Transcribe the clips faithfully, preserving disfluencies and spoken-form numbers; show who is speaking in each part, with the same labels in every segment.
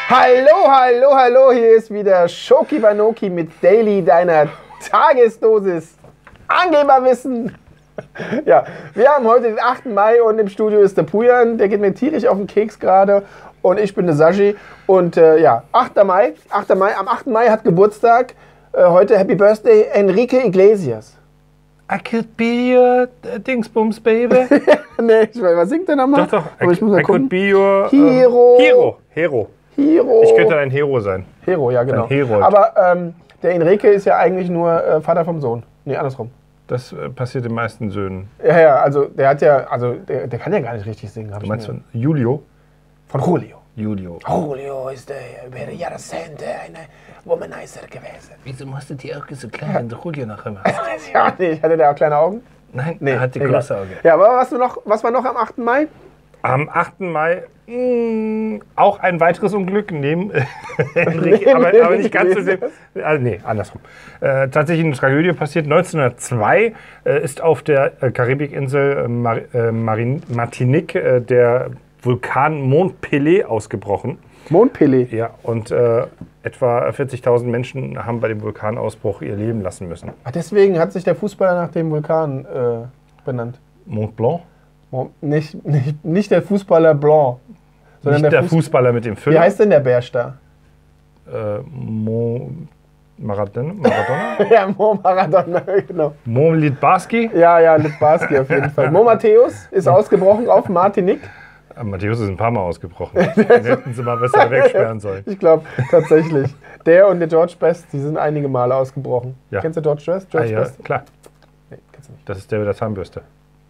Speaker 1: Hallo, hallo, hallo, hier ist wieder Schoki Banoki mit Daily, deiner Tagesdosis Angeberwissen. Ja, wir haben heute den achten Mai und im Studio ist der Pujan, der geht mir tierisch auf den Keks gerade und ich bin der Sashi und äh, ja, achter Mai, achter Mai, am achten Mai hat Geburtstag, äh, heute Happy Birthday Enrique Iglesias.
Speaker 2: I could be your Dingsbums, baby.
Speaker 1: Nee, ich weiß, was singt der nochmal?
Speaker 2: Doch, doch.
Speaker 1: Aber ich muss mal
Speaker 2: I
Speaker 1: gucken.
Speaker 2: could be your...
Speaker 1: Hero.
Speaker 2: Ähm, Hero. Hero.
Speaker 1: Hero.
Speaker 2: Ich könnte ein Hero sein.
Speaker 1: Hero, ja genau.
Speaker 2: Ein Herold.
Speaker 1: Aber ähm, der Enrique ist ja eigentlich nur äh, Vater vom Sohn. Nee, andersrum.
Speaker 2: Das äh, passiert den meisten Söhnen.
Speaker 1: Ja, ja, also der hat ja, also der, der kann ja gar nicht richtig singen.
Speaker 2: Du meinst von Julio?
Speaker 1: Von Julio.
Speaker 2: Julio.
Speaker 1: Julio ist der über Jahrzehnte eine Womanizer gewesen.
Speaker 2: Wieso musst du die Augen so klein, wenn du Julio noch immer hast?
Speaker 1: Ja, nee, hatte der auch kleine Augen?
Speaker 2: Nein,
Speaker 1: Nee,
Speaker 2: er hat die
Speaker 1: egal.
Speaker 2: große Auge.
Speaker 1: Ja, aber was, noch, was war noch am achten Mai?
Speaker 2: Am achten Mai mh, auch ein weiteres Unglück neben Enrique,
Speaker 1: Neben
Speaker 2: aber, aber nicht ganz so schlimm.
Speaker 1: Iglesias.
Speaker 2: Also, nee, andersrum. Äh, tatsächlich eine Tragödie passiert. neunzehnhundertzwei äh, ist auf der äh, Karibikinsel äh, Mar äh, Marin Martinique äh, der Vulkan Mont Pelé ausgebrochen.
Speaker 1: Mondpilli.
Speaker 2: Ja, und äh, etwa vierzigtausend Menschen haben bei dem Vulkanausbruch ihr Leben lassen müssen.
Speaker 1: Ach, deswegen hat sich der Fußballer nach dem Vulkan äh, benannt.
Speaker 2: Mont Blanc?
Speaker 1: Mo- Nicht, nicht, nicht der Fußballer Blanc, sondern
Speaker 2: Nicht der
Speaker 1: Fuß-
Speaker 2: Fußballer mit dem Füller.
Speaker 1: Wie heißt denn der Bärsch da?
Speaker 2: Äh, Mont Maradona? Maradona?
Speaker 1: Ja, Mo Maradona, genau.
Speaker 2: Mont Litbarski?
Speaker 1: Ja, ja, Litbarski auf jeden Fall. Mo Matthäus ist ausgebrochen auf Martinique.
Speaker 2: Ah, Matthäus ist ein paar Mal ausgebrochen. Den hätten sie mal besser wegsperren sollen.
Speaker 1: Ich glaube, tatsächlich. Der und der George Best, die sind einige Male ausgebrochen.
Speaker 2: Ja.
Speaker 1: Kennst du George Best?
Speaker 2: Ah,
Speaker 1: George
Speaker 2: ja,
Speaker 1: Best?
Speaker 2: klar.
Speaker 1: Nee, kennst du nicht.
Speaker 2: Das ist der mit der Zahnbürste.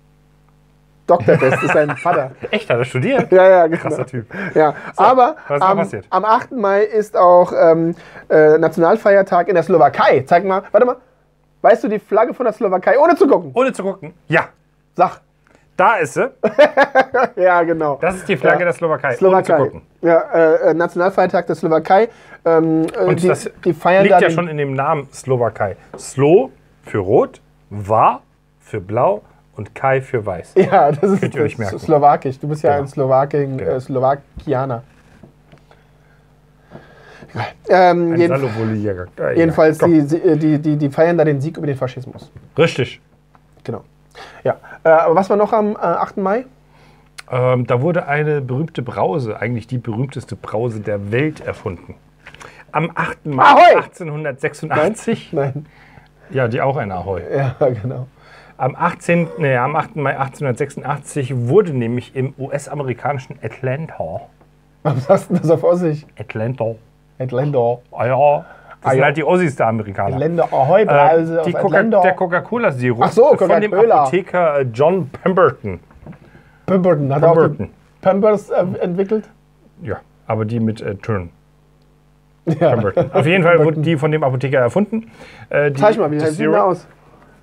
Speaker 1: Doktor Best ist sein Vater.
Speaker 2: Echt? Hat er studiert?
Speaker 1: Ja, ja, genau.
Speaker 2: Krasser Typ.
Speaker 1: Ja. Aber
Speaker 2: was ist noch
Speaker 1: am,
Speaker 2: passiert?
Speaker 1: am achten Mai ist auch ähm, äh, Nationalfeiertag in der Slowakei. Zeig mal, warte mal. Weißt du die Flagge von der Slowakei? Ohne zu gucken.
Speaker 2: Ohne zu gucken. Ja,
Speaker 1: Sag.
Speaker 2: da ist sie.
Speaker 1: Ja, genau.
Speaker 2: Das ist die Flagge
Speaker 1: Ja.
Speaker 2: der Slowakei.
Speaker 1: Slowakei.
Speaker 2: Ohne zu gucken.
Speaker 1: Ja, äh, Nationalfeiertag der Slowakei. Ähm, äh,
Speaker 2: Und
Speaker 1: die,
Speaker 2: das
Speaker 1: die feiern
Speaker 2: liegt
Speaker 1: da
Speaker 2: ja
Speaker 1: den-
Speaker 2: schon in dem Namen Slowakei. Slo für rot, Wa für blau und Kai für weiß.
Speaker 1: Ja, das ist,
Speaker 2: Könnt ihr euch
Speaker 1: das
Speaker 2: merken.
Speaker 1: ist slowakisch. Du bist ja
Speaker 2: Genau.
Speaker 1: ein Slowakin,
Speaker 2: Genau.
Speaker 1: äh, Slowakianer. Ähm,
Speaker 2: Ein
Speaker 1: jeden,
Speaker 2: Salovoliger. Äh,
Speaker 1: jedenfalls,
Speaker 2: ja.
Speaker 1: die, die, die, die, die feiern da den Sieg über den Faschismus.
Speaker 2: Richtig.
Speaker 1: Genau. Ja. Äh, aber was war noch am äh, achten Mai?
Speaker 2: Ähm, da wurde eine berühmte Brause, eigentlich die berühmteste Brause der Welt, erfunden. Am achten Mai
Speaker 1: Ahoi!
Speaker 2: achtzehnhundertsechsundachtzig.
Speaker 1: Nein.
Speaker 2: Ja, die auch ein Ahoi.
Speaker 1: Ja, genau.
Speaker 2: Am, achtzehnten Nee, am achten Mai achtzehnhundertsechsundachtzig wurde nämlich im U S-amerikanischen Atlanta,
Speaker 1: Was sagst du das auf Ossig?
Speaker 2: Atlanta,
Speaker 1: Atlanta.
Speaker 2: ah ja, das sind
Speaker 1: ja.
Speaker 2: halt die Ossis der Amerikaner.
Speaker 1: Atlanta. Ahoi, Brause
Speaker 2: Äh, die
Speaker 1: auf
Speaker 2: Coca
Speaker 1: Atlanta.
Speaker 2: der Coca-Cola-Sirup
Speaker 1: Ach so,
Speaker 2: von dem
Speaker 1: Coca-Cola.
Speaker 2: Apotheker äh, John Pemberton.
Speaker 1: Pemberton. Hat er auch die
Speaker 2: Pemberton.
Speaker 1: Pampers äh, entwickelt?
Speaker 2: Ja, aber die mit äh, Turn.
Speaker 1: Ja.
Speaker 2: Pemberton. Auf jeden Fall wurde die von dem Apotheker erfunden. Äh, die,
Speaker 1: Zeig mal, wie
Speaker 2: die
Speaker 1: sieht der
Speaker 2: Syrup,
Speaker 1: aus?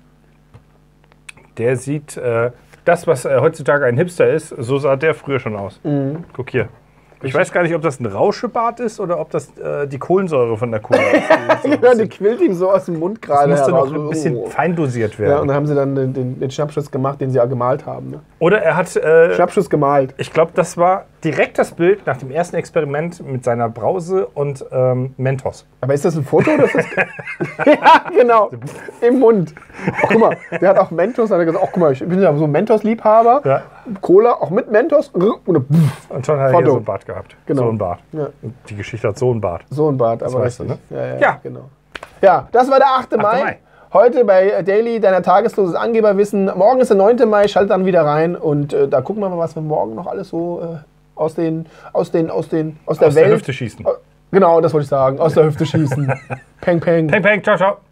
Speaker 2: Der sieht, äh, das, was äh, heutzutage ein Hipster ist, so sah der früher schon aus.
Speaker 1: Mhm.
Speaker 2: Guck hier. Ich weiß gar nicht, ob das ein Rauschebart ist oder ob das äh, die Kohlensäure von der Cola ist. Die so ein
Speaker 1: Ja, die
Speaker 2: bisschen-
Speaker 1: quillt ihm so aus dem Mund
Speaker 2: das
Speaker 1: gerade
Speaker 2: musste noch
Speaker 1: heraus.
Speaker 2: ein bisschen
Speaker 1: Oh.
Speaker 2: fein dosiert
Speaker 1: Ja, und
Speaker 2: werden.
Speaker 1: dann haben sie dann den, den, den Schnappschuss gemacht, den sie ja gemalt haben. Ne?
Speaker 2: Oder er hat, äh,
Speaker 1: Schnappschuss gemalt.
Speaker 2: ich glaube, das war direkt das Bild nach dem ersten Experiment mit seiner Brause und ähm, Mentos.
Speaker 1: Aber ist das ein Foto oder ist das... Ja, genau. Im Mund. Ach, guck mal, der hat auch Mentos. Hat er gesagt, ach, guck mal, ich bin ja so ein Mentos-Liebhaber.
Speaker 2: Ja.
Speaker 1: Cola, auch mit Mentos. Und dann, pff,
Speaker 2: Und schon hat er
Speaker 1: Foto.
Speaker 2: hier so ein Bart gehabt.
Speaker 1: Genau.
Speaker 2: So ein Bart.
Speaker 1: Ja.
Speaker 2: Und die Geschichte hat so ein Bart.
Speaker 1: so ein Bart, aber
Speaker 2: weißt du,
Speaker 1: richtig. Ja, ja,
Speaker 2: Ja.
Speaker 1: genau. Ja, das war der achte Mai.
Speaker 2: Mai.
Speaker 1: Heute bei Daily, deiner tagesloses Angeberwissen. Morgen ist der neunte Mai, schalt dann wieder rein und äh, da gucken wir mal, was wir morgen noch alles so äh, aus den, aus den, aus den, aus der
Speaker 2: Aus
Speaker 1: Welt.
Speaker 2: der Hüfte schießen.
Speaker 1: Genau, das wollte ich sagen. Aus der Hüfte schießen. Peng, peng.
Speaker 2: Peng, peng, ciao, ciao.